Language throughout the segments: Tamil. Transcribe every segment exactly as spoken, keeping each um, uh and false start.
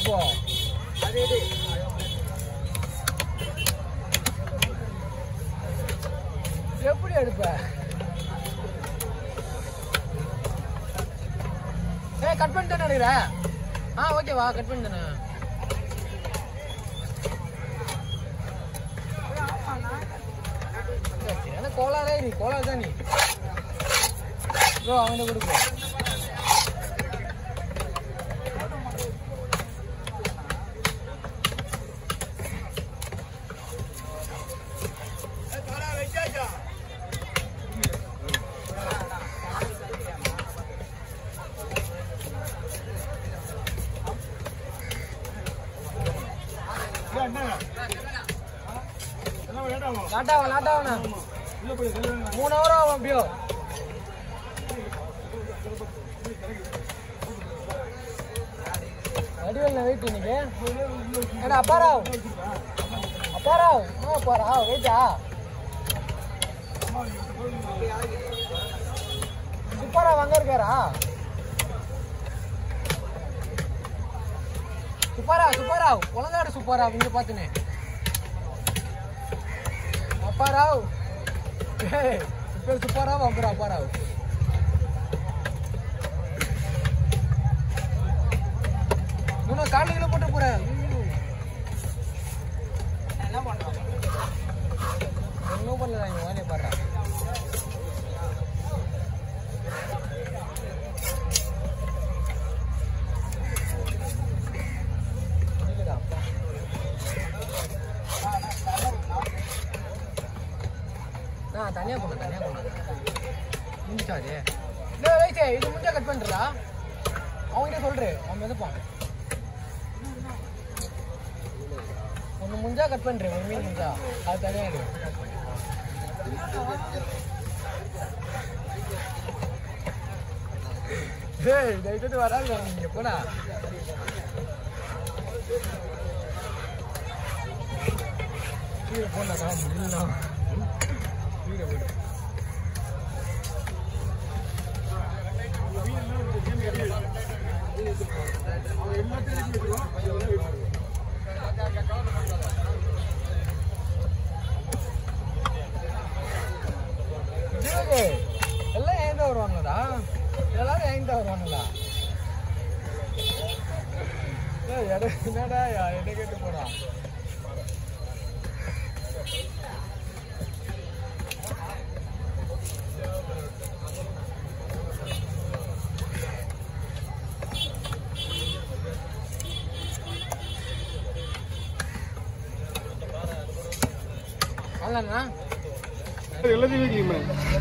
அப்போ எப்படி எடுப்ப? ஏய் கட் பண்ணி தானே எடுக்கிற? ஆ ஓகேவா, கட் பண்ணி தானே. என்ன கோலாரே நீ கோலார் தான் நீ ப்ரோ அவனை கொடுப்போம். நாட்டாவா நாட்டாவண்ணா மூணு ஹவர் ஆகும் அப்படியோ. அடிவல்ல வெயிட் இன்னைக்கு ஏன்னா அப்பாராவ் அப்பாராவ் ஆ அப்பாராவ் வெயிட்டா சுப்பாராவ் அங்க இருக்காரா? சுப்பாராவ் சுப்பாராவ் குழந்தையாடு சுப்பாராவ் இங்க பாத்துனே அப்பாராவ் பேர் சுப்பாராவ் அப்புறம் அப்பாராவ். இன்னும் காலையில போட்டு போறேன் என்ன பண்றான் ஒன்னும் பண்ணல இங்க வானே பாடுறான். தனியா போன தனியா போன முடிச்சாது வயசே இது முடிஞ்சா கட் பண்றா அவங்ககிட்ட சொல்றேன் அவன் மிதப்பான். ஒன்று முடிஞ்சா கட் பண்றேன் ஒரு மீன் முடிஞ்சா அது தனியா இருக்கு. ஏய் தயவுசெய்து வராது நீங்க போடா. கீழே போனா முடியல எல்லாம் என்கிட்ட வருவாங்களா? எல்லாரும் என்கிட்ட வருவாங்களா? என்னடா என்ன கேட்டு போறான்? எல்லாத்தையும்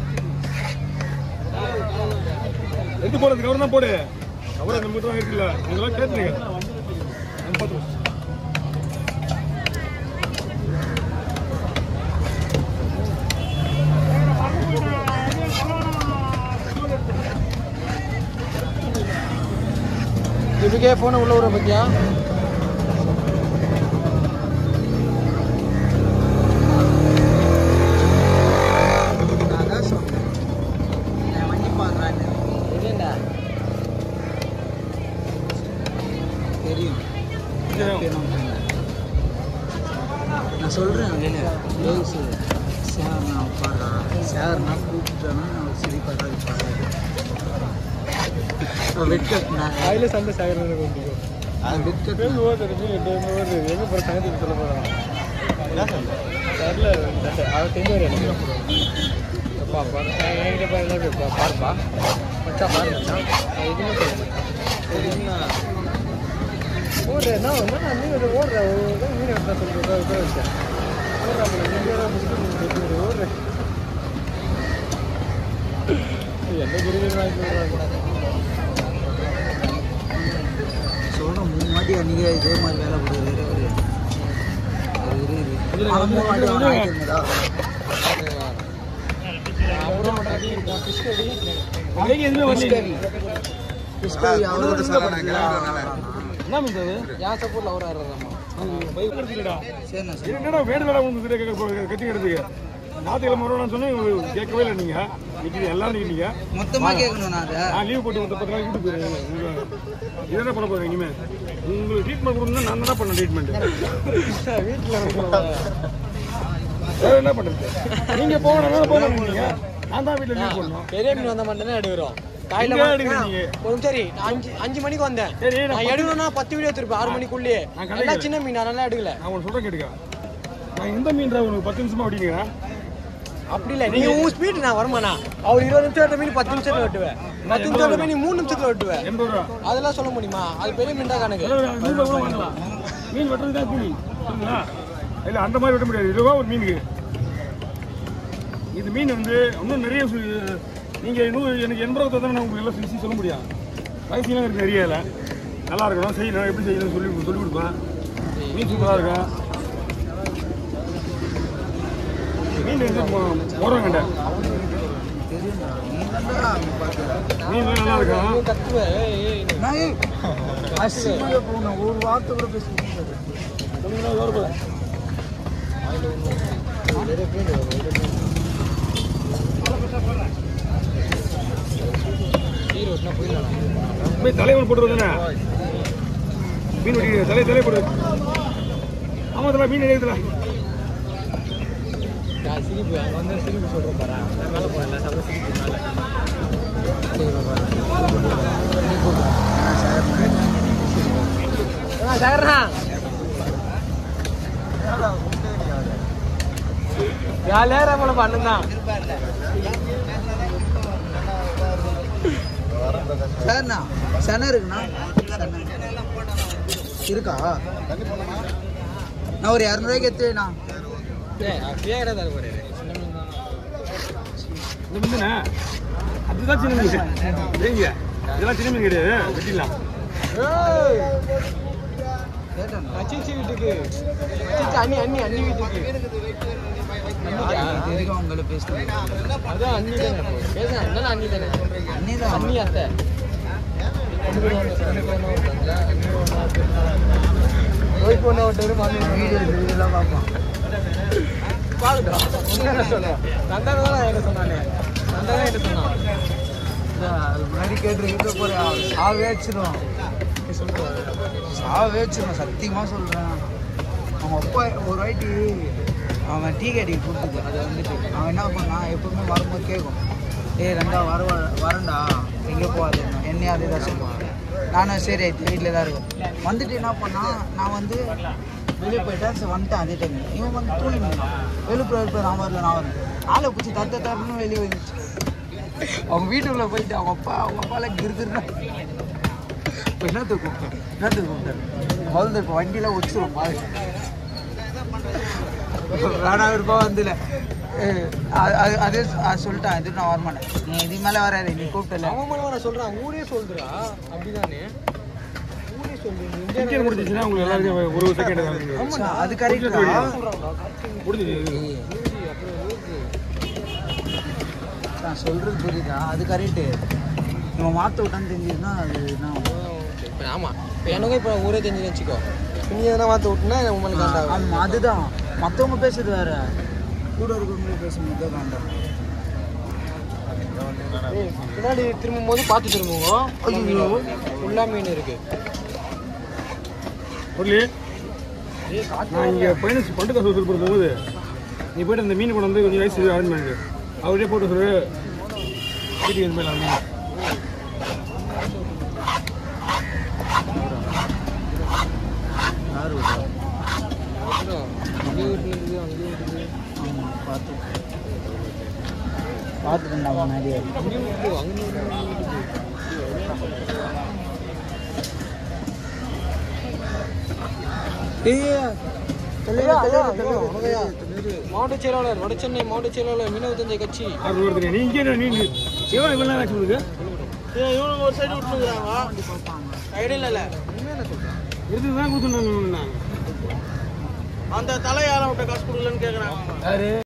எடுத்து போறதுக்கு அவர் தான் போடு. அவரை நம்ம தான் இருக்குல்ல இதெல்லாம் கேட்டுருங்க. இதுக்கே போன உள்ள விட பத்தியா நான் சொல்கிறேன் ப்ளவுஸு சார் நான் பாடுறேன் சார் நான் கூப்பிட்டேன்னா சரி பாடுறது பாடுறது வெட்கட் நான் அதில் சண்டை சாகரம் அது வெட்கட் ஓடுறது எங்கே போகிற சங்கத்துக்கு சொல்ல போகிறான் தெரில அவன் தெரிஞ்சவர் எனக்கு பாப்பா என்கிட்ட பாருப்பா பாருப்பா மச்சா பாரு மச்சான் எதுவுமே தெரியுமா ஓடுற என்ன ஒன்று நீ ஓடுற மீன் எடுத்தா சொல்லிட்டு உட்கார வச்சேன் ஓடுற என்ன குருவின் வாங்கி சொல்கிறேன் மூணு மாட்டி அன்றைக்கி இதே மாதிரி வேலை கொடுக்குது மூணு மாட்டி அவன் ஆகிட்டுருந்தா அப்புறம் ஃபிஷ் கறி ஃபிஷ் கறி அவரோட என்ன பண்ணுறது என் சப்போர்ட்டில் அவர் ஆடுறதாம்மா என்னடா வேடு வேலை வந்து கத்திக்கிறதுக்கு ஞாயிற்றுக்கிழமை வருவான்னு சொன்னா கேட்கவே இல்லை நீங்க நிற்கிறீங்க எல்லாரும் நிற்கிறீங்க மொத்தமாக கேட்கணும் நான் அதை நான் லீவ் போட்டு பத்து நாள் வீட்டுக்கு போயிருக்கேன் இது என்ன பண்ண போறேன் இனிமேல் உங்களுக்கு ட்ரீட்மெண்ட் கொடுக்கணும்னா நான் தான் பண்ணேன் ட்ரீட்மெண்ட் வீட்டில் வேற என்ன பண்ணுறது நீங்கள் போகணும் போக மாட்டீங்க நான் தான் வீட்டில் லீவ் பண்ணணும் பெரிய மீன் வந்த மட்டும் தான் எடுக்கிறோம் காலையில் கொஞ்சம் சரி அஞ்சு அஞ்சு மணிக்கு வந்தேன் நான் எடுக்கணும்னா பத்து வீடியோ எடுத்துருப்பேன் ஆறு மணிக்குள்ளேயே நல்லா சின்ன மீன் அதெல்லாம் எடுக்கல நான் உனக்கு சொல்கிறேன் கேட்டுக்க நான் எந்த மீன் உனக்கு பத்து நிமிஷமா ஓட்டிக்கிறேன் அப்படி இல்லை நீ உன் ஸ்பீட் நான் வரமாண்ணா அவர் இருபது நிமிஷம் வெட்ட மீன் பத்து நிமிஷத்துல வெட்டுவேன் பத்து நிமிஷம் வெட்ட மீன் மூணு நிமிஷத்துல வெட்டுவேன் எண்பது ரூபா அதெல்லாம் சொல்ல முடியுமா அது பெரிய மீன் தான் கணக்கு நூறுரூவா கூட வாங்கலாம் மீன் வெட்டுறது தான் கூலி சரிங்களா இல்லை அந்த மாதிரி வெட்ட முடியாது இருபது ரூபா ஒரு மீனுக்கு இது மீன் வந்து இன்னும் நிறைய நீங்கள் இன்னும் எனக்கு எண்பது ரூபா தான் நான் உங்களுக்கு எல்லாம் சிசி சொல்ல முடியும் வயசுலாம் இருக்குது நிறைய இல்லை நல்லா இருக்கணும் செய்யணும் எப்படி செய்யணும் சொல்லி சொல்லிக் கொடுப்பேன் மீன் சூப்பராக இருக்கும் மீன் வந்து போடுறேங்கண்ட மீன் நல்லா இருக்கும் ஒரு வார்த்தை கூட பேசுறேன் தலைவன் போட்டு தானே மீன் வெட்டி தலை தலை போடு ஆமா தலை மீன் எடுக்கல சிரிப்பு அங்கே வந்து சிரிப்பு சொல்கிறேன் பாரு மேலே போகல சமையல் சிரிப்பு மேலே சகர்ண்ணா ஜாலியாக போல பண்ணுந்தான் சரிண்ணா சென இருக்குண்ணா இருக்கா நான் ஒரு இரநூறுவாய்க்கு எடுத்துண்ணா அதுதான் சின்ன மீன் ஏங்க இதெல்லாம் சின்ன மீன் கிடையாது வெட்டிடலாம் அச்சிச்சி வீட்டுக்கு அண்ணி அண்ணி அண்ணி வீட்டுக்கு உங்களை பேசுறேன் அதான் அண்ணி தானே பேசுறேன் அண்ணன் அண்ணி தானே அண்ணி தான் அண்ணி அத்தை வீடியோலாம் பார்ப்போம் பாருடா என்ன சொன்னேன் நந்தான தான் என்ன சொன்னானே நந்தானே என்ன சொன்னான் அது முன்னாடி கேட்டு போறேன் சாவே வச்சிடும் சாவே வச்சிடும் சத்தியமாக சொல்கிறேன் அவங்க அப்பா ஒரு வாட்டி அவன் டீ கடைக்கு கொடுத்துது அதை வந்துட்டு அவன் என்ன பண்ணான் எப்பவுமே வரும்போது கேட்கும் ஏய் ரெண்டா வர வரண்டா எங்கே போகாது என்னையும் அதே தான் சொல்லுவான் நானும் சரி ஆயிடுச்சு வீட்டில் தான் இருக்கும் வந்துட்டு என்ன பண்ணான் நான் வந்து வெளியே போயிட்டேன் சரி வந்துட்டேன் அதே டைம் இவன் வந்து தூங்கினான் வெளிப்புற வெளிப்புற நான் வரல நான் வரேன் ஆளை பிடிச்சி தத்த தரணும் வெளியே வந்துச்சு அவங்க வீட்டுக்குள்ளே போயிட்டு அவங்க அப்பா அவங்க அப்பாலாம் கிருக்குறா இப்போ என்னத்துக்கு கூப்பிட்டேன் என்னத்துக்கு கூப்பிட்டேன் முதல்ல இப்போ வண்டியில் வச்சுருவோம் பாரு வேணாம் இருப்பா வந்துல அது அதே சொல்லிட்டான் இது நான் வரமாட்டேன் நீ இது மேலே வராது நீ கூப்பிட்டல அவன் மூலமா நான் சொல்றேன் ஊரே சொல்றா அப்படிதானே ஊரே சொல்றீங்க டிக்கெட் முடிஞ்சிச்சுன்னா உங்களுக்கு எல்லாருக்கும் ஒரு செகண்ட் தான் அது கரெக்ட் முடிஞ்சிச்சு நான் சொல்றது புரியுதா அது கரெக்டு இவன் மாற்ற விட்டான்னு தெரிஞ்சிருந்தா அது என்ன இப்போ ஆமாம் இப்போ எனக்கு இப்போ ஊரே தெரிஞ்சு வச்சுக்கோ நீ எதனா மாற்ற விட்டுனா உங்களுக்கு காண்டாகும் ஆமாம் அதுதான் மற்றவங்க பேசுறது வேற கூட இருக்கிறவங்களே பேசும்போது தான் காண்டாகும் பின்னாடி திரும்பும் போது பார்த்து திரும்புவோம் ஐயோ ஃபுல்லாக மீன் இருக்கு முரளி நான் இங்கே பையனுக்கு பண்டு காசு வசூல் போகிறது போகுது நீ போய்ட்டு அந்த மீன் கொண்டு வந்து கொஞ்சம் வயசு அரேஞ்ச் பண்ணிட்டு அவரே போட்டு சொல்லு வீட்டுக்கு இது மேலே மீன் யார் அங்கே வீட்டில் இருக்குது அங்கே இருக்குது ஆமாம் பார்த்து பார்த்துட்டேன்டா முன்னாடியே அங்கே வீட்டு அங்கே மாவட்ட செயலாளர் வட சென்னை மாவட்ட செயலாளர் மீனவ தந்தை கட்சி நீங்க நீங்க ஒரு சைடு விட்டுருக்குறாங்க ஐடியா இல்லை உண்மையான சொல்றேன் இதுதான் கொடுத்துருந்தாங்க அந்த தலை யாரும் விட்ட காசு கொடுக்கலன்னு கேட்குறாங்க.